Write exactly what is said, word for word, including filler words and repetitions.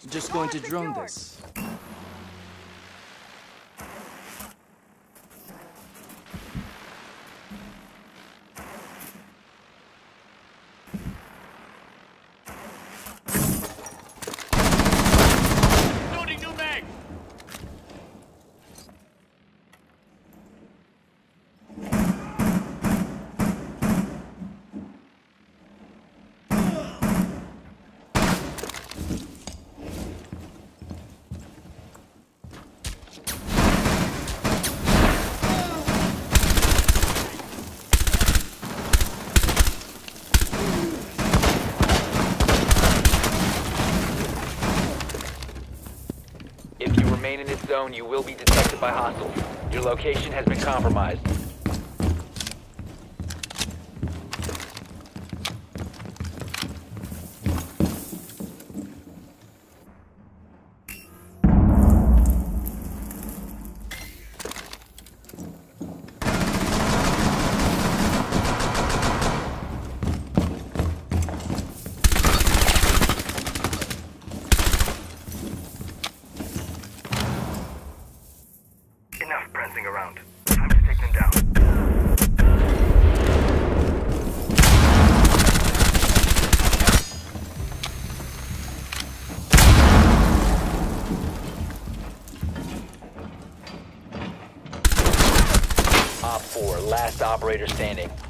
just going to drone this. Loading new mag! If you remain in this zone, you will be detected by hostiles. Your location has been compromised. Enough prancing around. Time to take them down. Op four, last operator standing.